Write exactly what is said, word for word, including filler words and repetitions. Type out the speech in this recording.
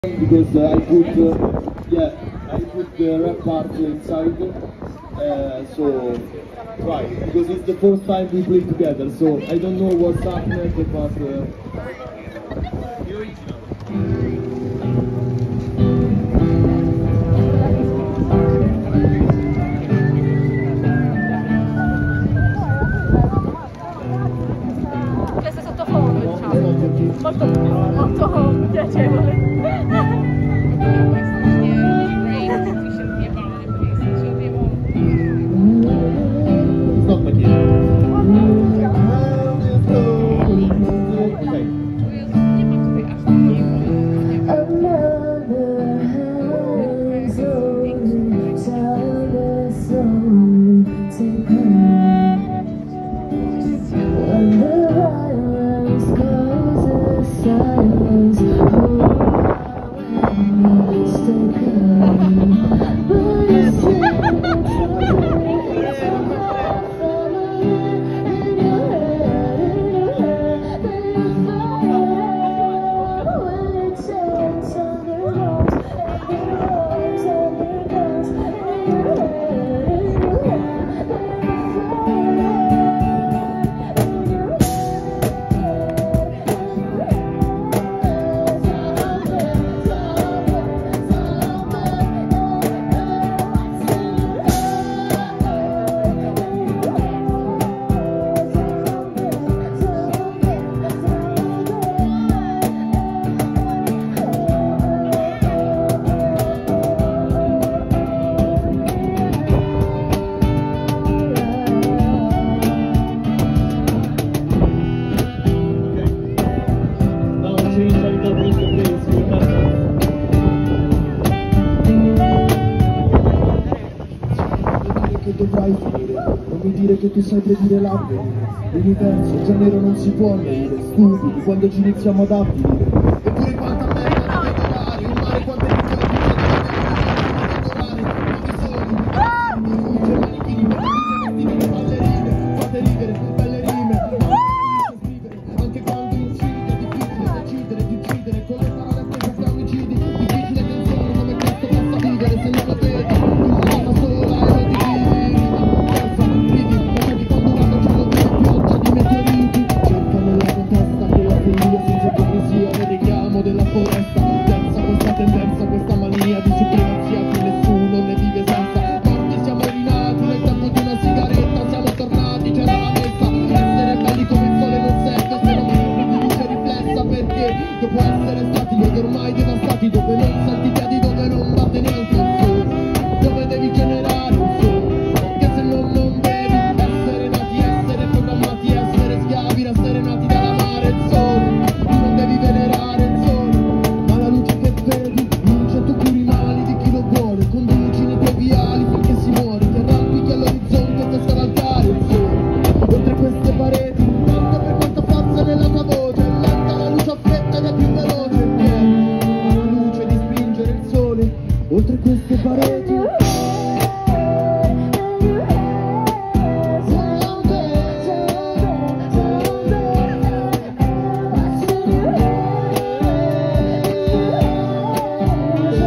Because uh, I put uh, yeah I put the rap part inside, uh, so right, because it's the first time we play together, so I don't know what's happening, but uh, questo è sottofondo, diciamo, molto, molto piacevole. dovrai finire, non mi dire che tu sai predire l'avvenire. L'universo già nero non si può annerire, stupidi quando ci iniziamo ad avvenire. Eppure quanta merda da decorare, un mare quante ricche di manichini, vestiti ballerine, fate ridere, belle rime, anche quando incidi è difficile decidere di uccidere, con le parole appese tra omicidi, difficile che un giorno come questo possa vivere, se non lo vedi, una sola e lo dividi. Della foresta, senza questa tendenza, questa mania di supremazia che nessuno ne vive senza. Morti siamo rinati nel tempo di una sigaretta, siamo tornati, c'era la messa. Essere belli come il sole non serve se non si luce riflessa, perché dopo essere stati noi ormai devastati, dove non